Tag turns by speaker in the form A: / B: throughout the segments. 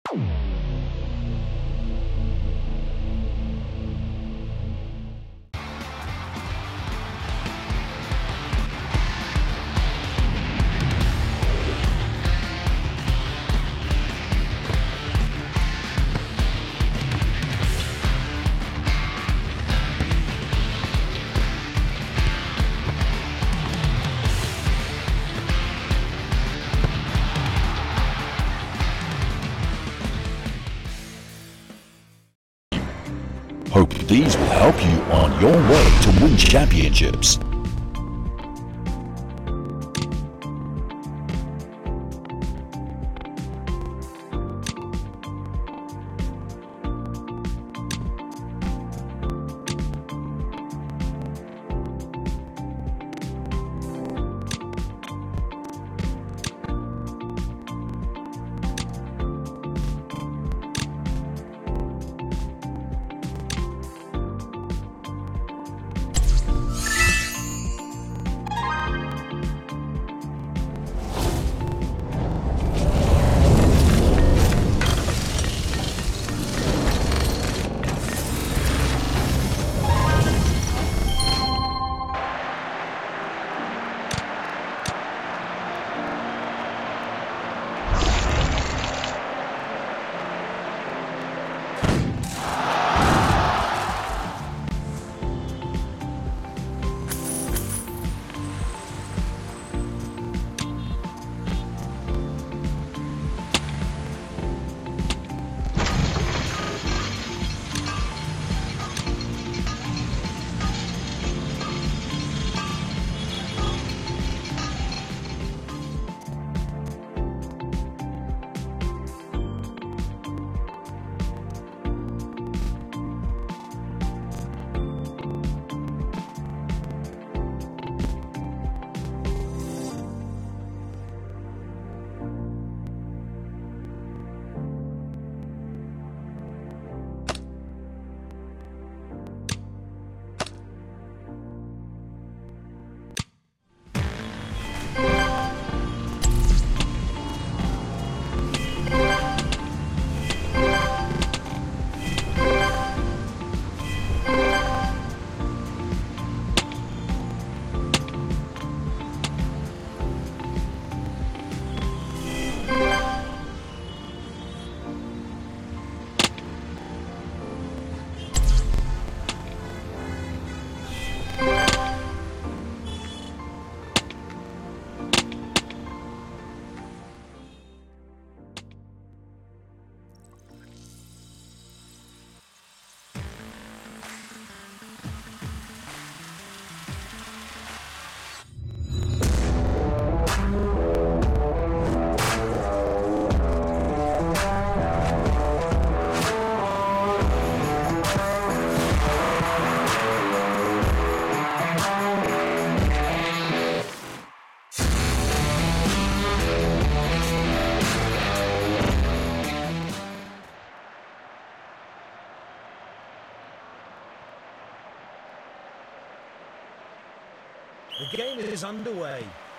A: Hope these will help you on your way to win championships.
B: The game is underway.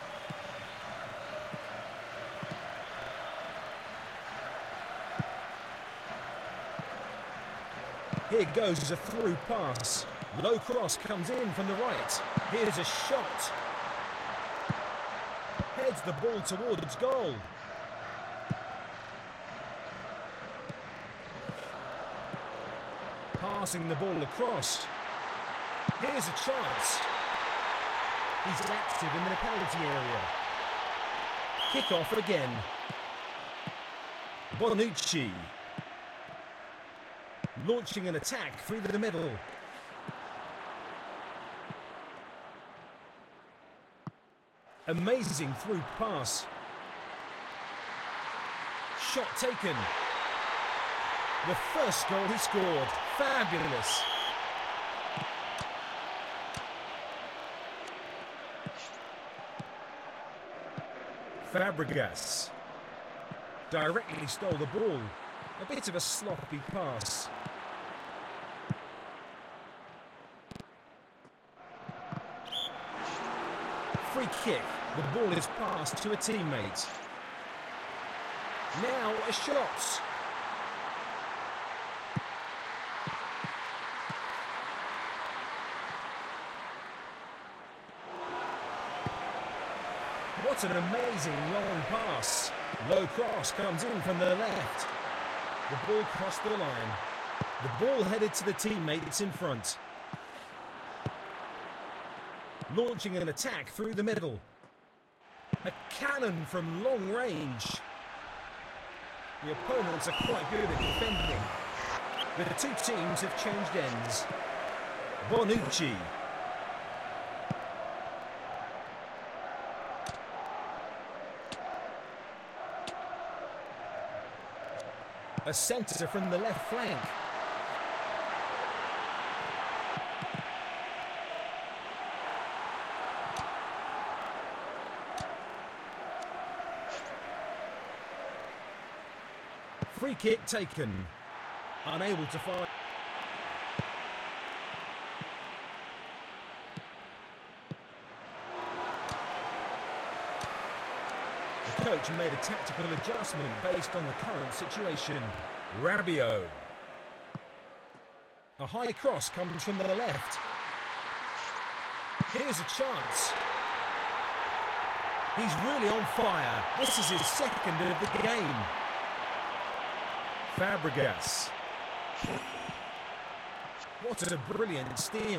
B: Here goes a through pass. Low cross comes in from the right. Here's a shot. Heads the ball towards goal. Passing the ball across. Here's a chance. He's active in the penalty area. Kick off again. Bonucci. Launching an attack through the middle. Amazing through pass. Shot taken. The first goal he scored. Fabulous. Fabregas directly stole the ball. A bit of a sloppy pass. Free kick. The ball is passed to a teammate. Now a shot. What an amazing long pass. Low cross comes in from the left. The ball crossed the line. The ball headed to the teammates in front. Launching an attack through the middle. A cannon from long range. The opponents are quite good at defending. The two teams have changed ends. Bonucci. A centre from the left flank. Free kick taken. Unable to find. The coach made a tactical adjustment based on the current situation. Rabiot. A high cross comes from the left. Here's a chance. He's really on fire. This is his second of the game. Fabregas. What a brilliant steal.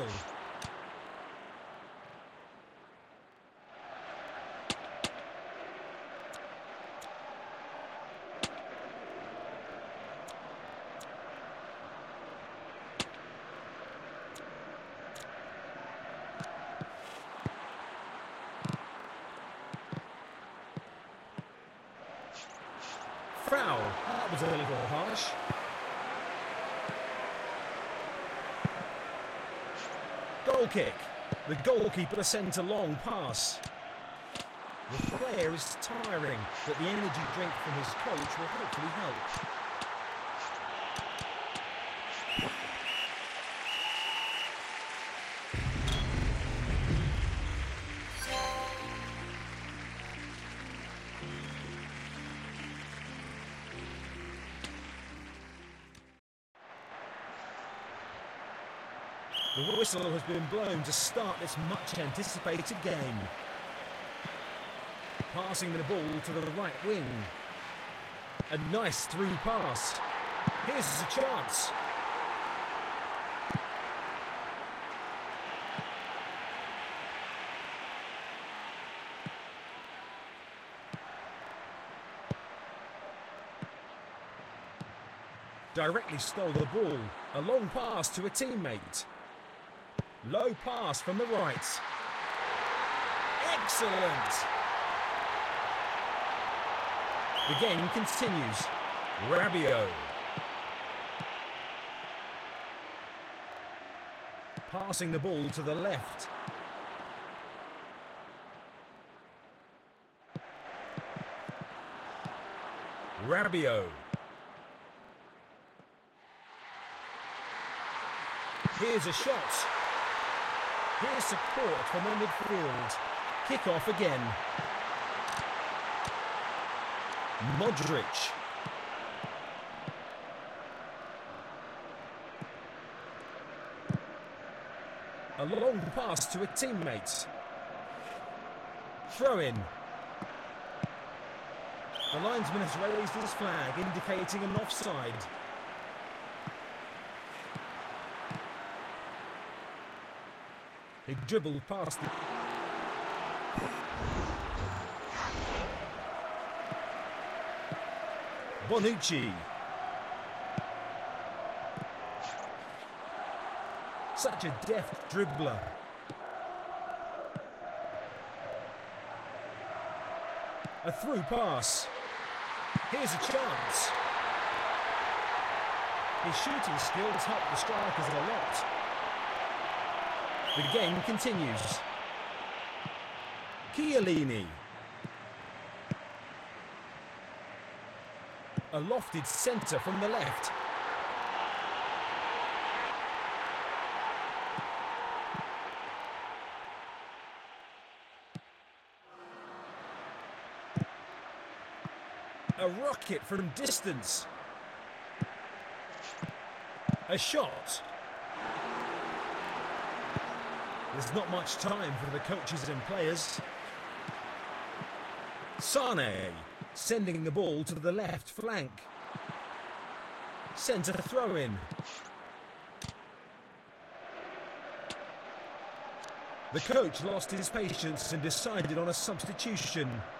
B: Foul. That was a little harsh. Goal kick. The goalkeeper sent a long pass. The player is tiring, but the energy drink from his coach will hopefully help. The whistle has been blown to start this much anticipated game. Passing the ball to the right wing. A nice through pass. Here's a chance. Directly stole the ball. A long pass to a teammate. Low pass from the right. Excellent! The game continues. Rabiot. Passing the ball to the left. Rabiot. Here's a shot. Here's support from the midfield. Kick off again. Modric. A long pass to a teammate. Throw in. The linesman has raised his flag, indicating an offside. He dribbled past the... Bonucci. Such a deft dribbler. A through pass. Here's a chance. His shooting skills help the strikers a lot. The game continues. Chiellini. A lofted centre from the left. A rocket from distance. A shot. There's not much time for the coaches and players. Sane sending the ball to the left flank. Centre throw in. The coach lost his patience and decided on a substitution.